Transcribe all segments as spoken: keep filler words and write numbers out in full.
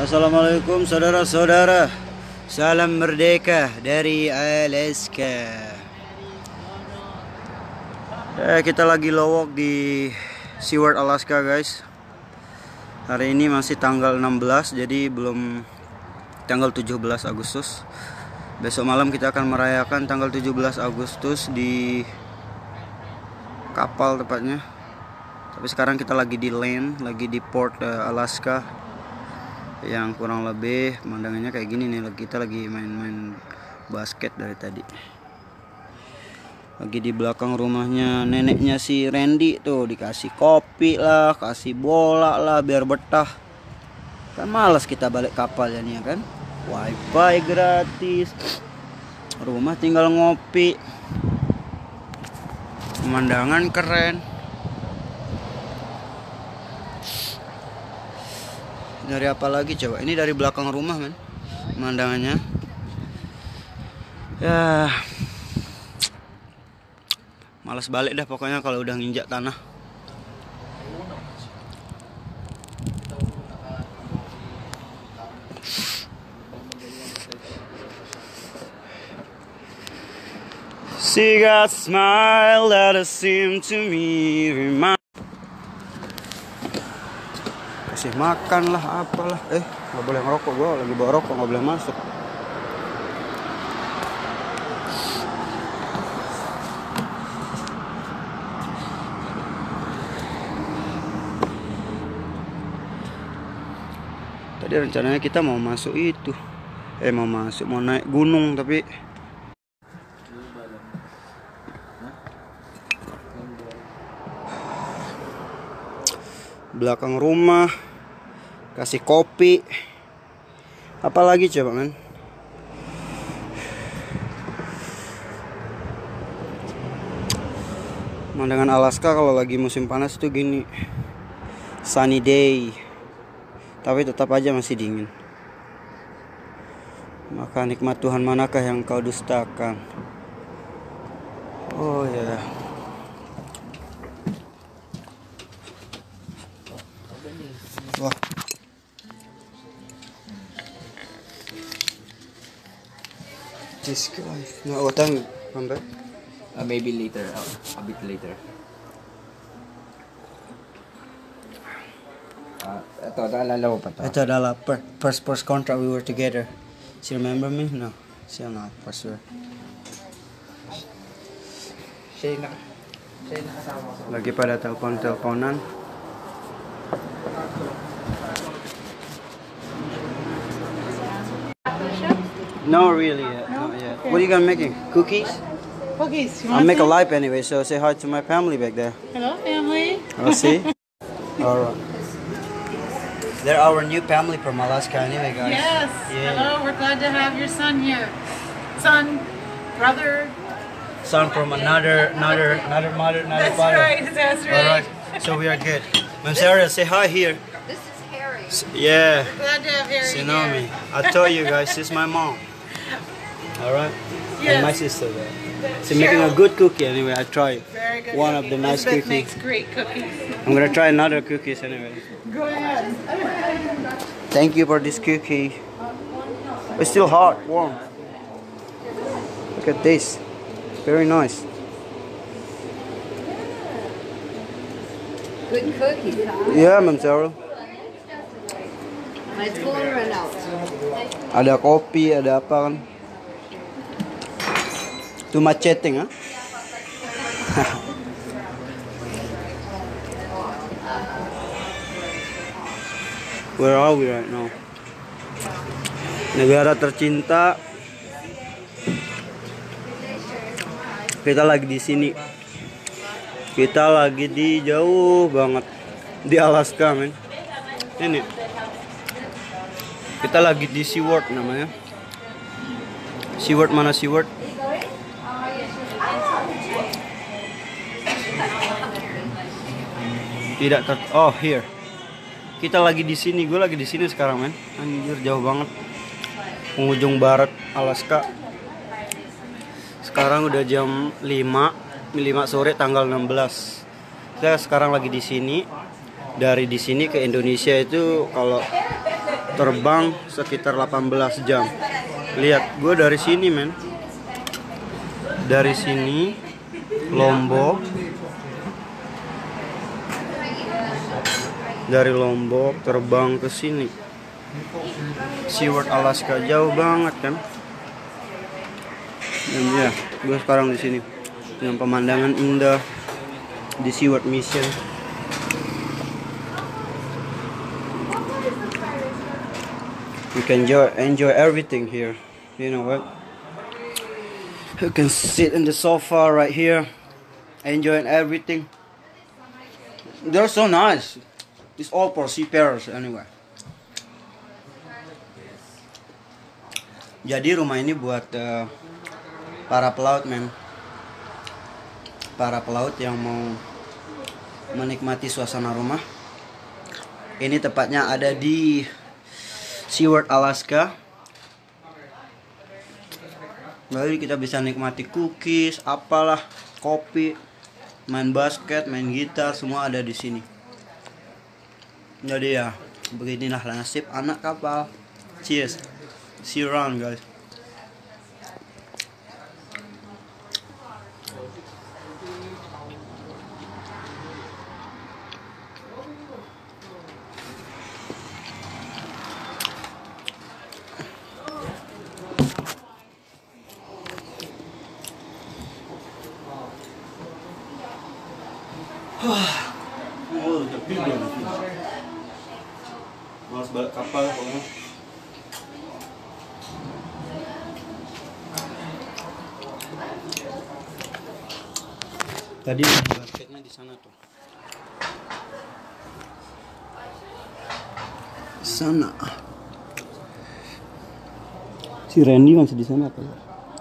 Assalamualaikum saudara-saudara. Salam merdeka dari Alaska. Eh, kita lagi lowok di Seward, Alaska, guys. Hari ini masih tanggal enam belas, jadi belum tanggal tujuh belas Agustus. Besok malam kita akan merayakan tanggal tujuh belas Agustus di kapal tepatnya. Tapi sekarang kita lagi di land, lagi di Port uh, Alaska. Yang kurang lebih pemandangannya kayak gini nih. Kita lagi main-main basket dari tadi. Lagi di belakang rumahnya neneknya si Randy tuh, dikasih kopi lah, kasih bola lah biar betah. Kan malas kita balik kapal ya nih, kan. Wifi gratis, rumah tinggal ngopi, pemandangan keren. Dari apa lagi coba? Ini dari belakang rumah, men, pemandangannya. Ya, malas balik dah pokoknya kalau udah nginjak tanah. She got smile that seemed to me remind. Kasih makan lah, apalah. Eh, nggak boleh ngerokok, gua lagi bawa rokok, nggak boleh masuk. Tadi rencananya kita mau masuk itu, eh mau masuk mau naik gunung, tapi belakang rumah kasih kopi, apalagi coba, men. Pemandangan Alaska kalau lagi musim panas tuh gini, sunny day, tapi tetap aja masih dingin. Maka nikmat Tuhan manakah yang kau dustakan? Oh ya yeah. Wah, this guy. No, what time come back? Uh, maybe later, uh, a bit later. Uh, ito, naalala ko pa to. Ito adalah per, first first contract we were together. She remember me? No, she not for sure. Siya yung, siya yung nakasama ko. Lagi pada telepon-teleponan. No, really yet. No? Not yet. Okay. What are you gonna making? Cookies? Cookies. You I'll want make a some? live anyway, so say hi to my family back there. Hello, family. I'll see. Alright. They're our new family from Alaska anyway, guys. Yes. Yeah. Hello. We're glad to have your son here. Son, brother. Son from another, another, another mother, another That's father. right. That's right. Alright. So we are good. Ma'am Sarah, say hi here. This is Harry. S- Yeah. We're glad to have Harry She here. know me. I told you guys, she's my mom. Alright? Yes. And my sister there. She's making a good cookie anyway. I tried. Very good. One of cookie. the nice Elizabeth cookies. makes great cookies. I'm gonna try another cookies anyway. Go ahead. Thank you for this cookie. It's still hot, warm. Look at this. Very nice. Good cookies, huh? Yeah, Ma'am Sarah. My phone ran out. Ada kopi, ada apa kan? Too much chatting, huh? Where are we right now? Negara tercinta. Kita lagi di sini. Kita lagi di jauh banget di Alaska, men. Ini. Kita lagi di Seward namanya. Seward mana Seward? Tidak ter oh here. Kita lagi di sini, gue lagi di sini sekarang, men. Anjir, jauh banget. Penghujung barat Alaska. Sekarang udah jam lima sore tanggal enam belas. Saya sekarang lagi di sini. Dari di sini ke Indonesia itu kalau terbang sekitar delapan belas jam. Lihat, gue dari sini men, dari sini Lombok, dari Lombok terbang ke sini SeaWorld Alaska, jauh banget kan. Dan ya, gue sekarang di sini dengan pemandangan indah di SeaWorld Mission. You can enjoy, enjoy everything here. You know what? You can sit in the sofa right here, enjoying everything. They're so nice. It's all for seafarers anyway. Jadi rumah ini buat uh, para pelaut, men. Para pelaut yang mau menikmati suasana rumah. Ini tepatnya ada di SeaWorld Alaska. Lalu kita bisa nikmati cookies, apalah, kopi, main basket, main gitar, semua ada di sini. Jadi ya, beginilah nasib anak kapal. Cheers. See you around, guys. Oh, tapi udah malas balik kapal pokoknya. Tadi basketnya di sana tuh. Sana. Si Randy masih di sana apa ya?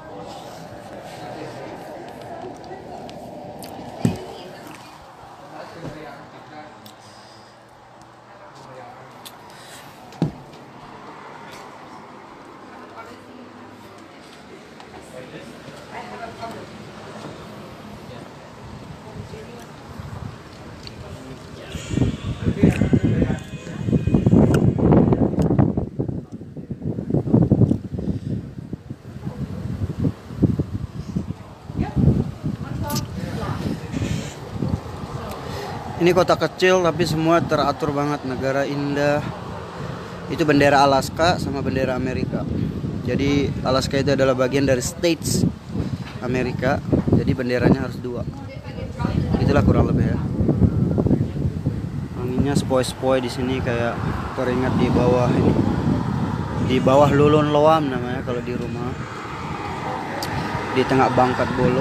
Ini kota kecil tapi semua teratur banget, negara indah. Itu bendera Alaska sama bendera Amerika. Jadi Alaska itu adalah bagian dari States Amerika. Jadi benderanya harus dua. Itulah kurang lebih ya. Anginnya spoi-spoi di sini kayak teringat di bawah ini. Di bawah Lulun Loam namanya kalau di rumah. Di tengah Bangkat Bolo.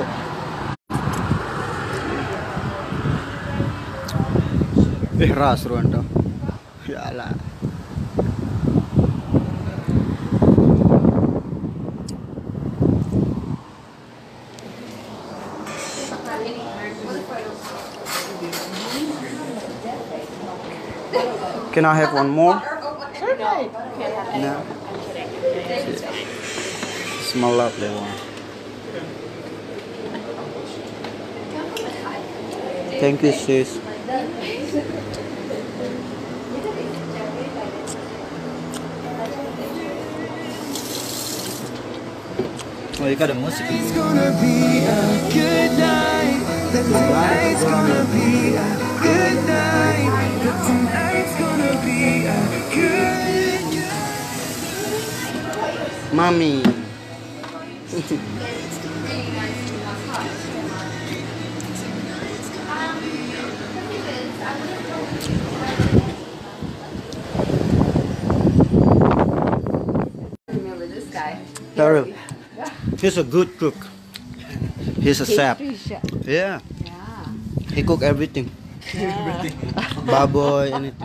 Eh ras Rwanda. Ya Allah. Can I have one more? No. Smell lovely one. Thank you, sis. Oh, you got a music. It's gonna be a good night. Tonight's gonna be a good night. Tonight's gonna be a good night. Mommy. Remember this guy? Daryl. He's a good cook. He's a chef. Pastry chef. Yeah. Yeah. He cook everything. Yeah. Baboy, anything.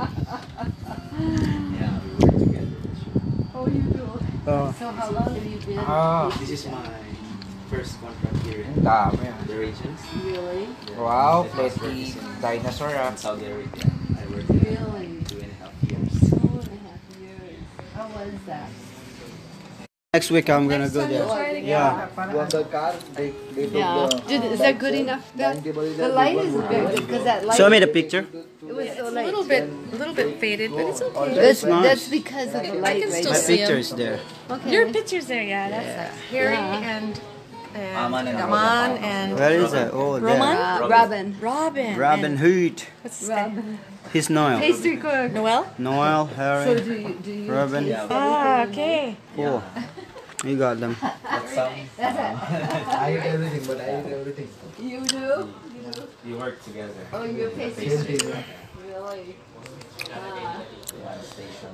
Oh, you do. Oh. So how long have you been? Ah, this is my first contract here in Dami ah. the regions. Really? Wow, plenty dinosaur ah. In Saudi Arabia. I worked there Really? two and a half years. Two and a half years. How was that? Next week I'm gonna go there. Yeah. Yeah. Did, is that good enough? The, the light is very good because that light. Show me the picture. It was so A light. little bit, a little bit faded, but it's okay. That's, nice. that's because of the light. can right? still My see picture him. is there. Okay. Your picture's there, yeah. That's yeah. Harry Yeah. and and Aman and Aman and Where is it? Oh, there. Roman? Uh, Robin. Robin. Robin and- Hood. What's his name? Robin. He's Noel. Pastry cook. Noel? Noel, So Harry, do you do you Robin. taste Ah, okay. Cool. You got them. That's some. I eat everything, but I eat everything. You do? We work together. Oh, you're pastry cook. Really? Uh, Yeah, station.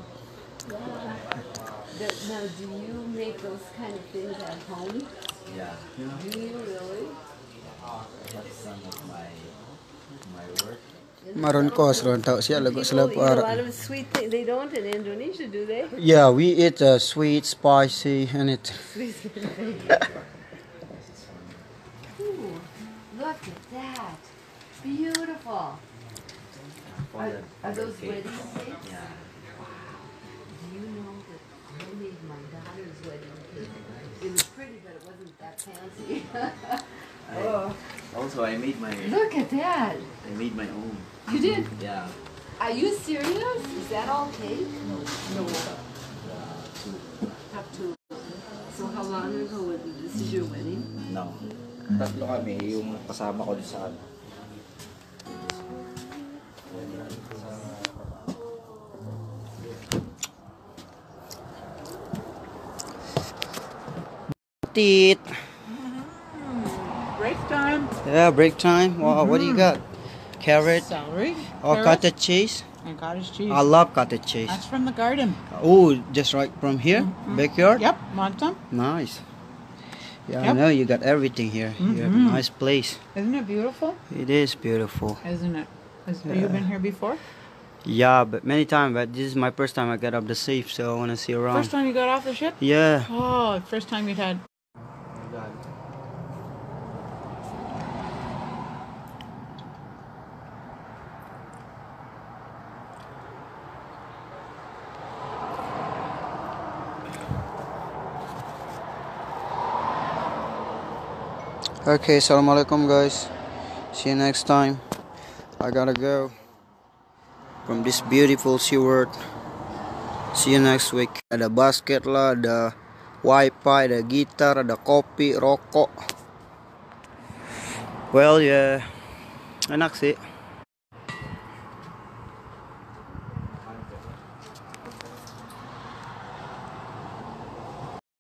the, now, do you make those kind of things at home? Yeah. Do you really? That's some of my my work. Maron kos ron tau siya lagu People eat a selap lot of sweet things. They don't in Indonesia, do they? Yeah, we eat uh, sweet, spicy, and it. Ooh, look at that. Beautiful. Are, are those wedding cakes? Yeah. Do you know that I made my daughter's wedding cake? It was pretty, but it wasn't that fancy. Oh, Also, I made my look at that. I made my own. You did? Yeah. Are you serious? Is that all cake? No. No. Have to. So how long ago was it? This is your wedding? No. Tatlo kami, yung kasama ko sa ano. Eat. Break time. Yeah, break time. Wow, what do you got? Carrot Celery. or carrot, cottage cheese? And cottage cheese. I love cottage cheese. That's from the garden. Oh, just right from here, backyard. Yep. Want some? Nice. Yeah, I Yep. know you got everything here. You have a Mhm. nice place. Isn't it beautiful? It is beautiful. Isn't it? Has, Have you been here before? Yeah, but many times. But this is my first time I got up the safe, so I want to see around. First time you got off the ship? Yeah. Oh, first time you'd had. Okay, assalamualaikum guys. See you next time. I gotta go from this beautiful SeaWorld. See you next week. Ada basket lah, ada wifi, ada gitar, ada kopi, rokok. Well ya, yeah. Enak sih.